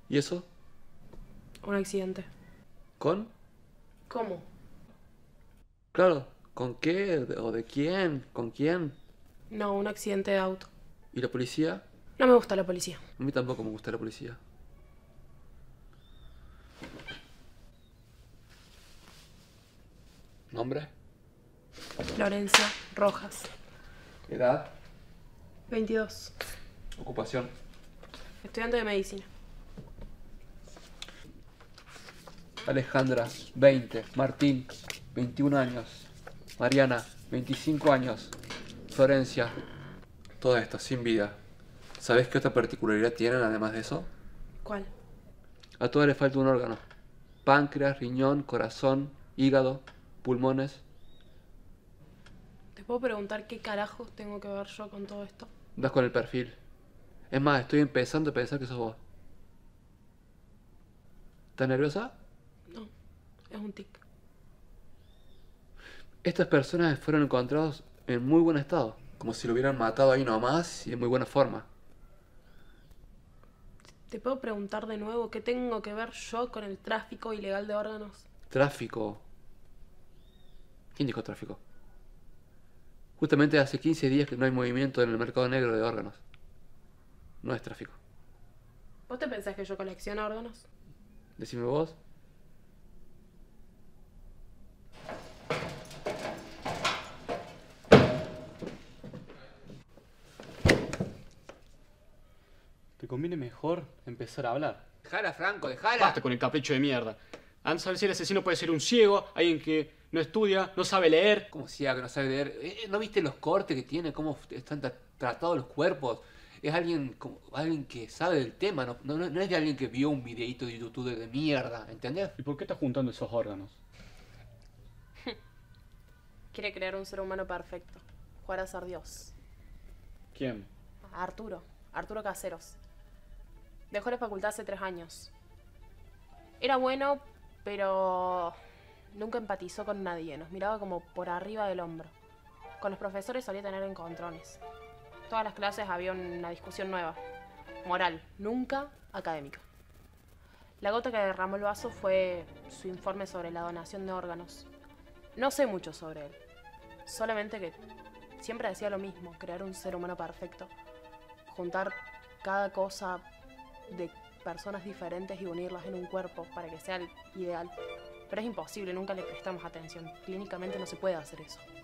¿Y eso? Un accidente. ¿Con? ¿Cómo? Claro, ¿con qué? ¿O de quién? ¿Con quién? No, un accidente de auto. ¿Y la policía? No me gusta la policía. A mí tampoco me gusta la policía. ¿Nombre? Florencia Rojas. ¿Edad? 22. ¿Ocupación? Estudiante de medicina. Alejandra, 20. Martín, 21 años. Mariana, 25 años. Florencia. Todo esto, sin vida. ¿Sabes qué otra particularidad tienen además de eso? ¿Cuál? A todas les falta un órgano. Páncreas, riñón, corazón, hígado, pulmones. ¿Te puedo preguntar qué carajos tengo que ver yo con todo esto? Das con el perfil. Es más, estoy empezando a pensar que sos vos. ¿Estás nerviosa? No, es un tic. Estas personas fueron encontrados en muy buen estado, como si lo hubieran matado ahí nomás y en muy buena forma. ¿Te puedo preguntar de nuevo qué tengo que ver yo con el tráfico ilegal de órganos? Tráfico. ¿Quién dijo tráfico? Justamente hace 15 días que no hay movimiento en el mercado negro de órganos. No es tráfico. ¿Vos te pensás que yo colecciono órganos? Decime vos. Te conviene mejor empezar a hablar. Dejala, Franco, dejala. Basta con el capricho de mierda. Antes de ver si el asesino puede ser un ciego, alguien que no estudia, no sabe leer. ¿Cómo sea que no sabe leer? ¿No viste los cortes que tiene? ¿Cómo están tratados los cuerpos? Es alguien, alguien que sabe del tema, no es de alguien que vio un videito de YouTube de mierda, ¿entendés? ¿Y por qué estás juntando esos órganos? Quiere crear un ser humano perfecto. Jugar a ser Dios. ¿Quién? Arturo. Arturo Caseros. Dejó la facultad hace 3 años. Era bueno, pero nunca empatizó con nadie. Nos miraba como por arriba del hombro. Con los profesores solía tener encontrones. Todas las clases había una discusión nueva. Moral, nunca académica. La gota que derramó el vaso fue su informe sobre la donación de órganos. No sé mucho sobre él. Solamente que siempre decía lo mismo, crear un ser humano perfecto. Juntar cada cosa de personas diferentes y unirlas en un cuerpo para que sea el ideal. Pero es imposible, nunca le prestamos atención. Clínicamente no se puede hacer eso.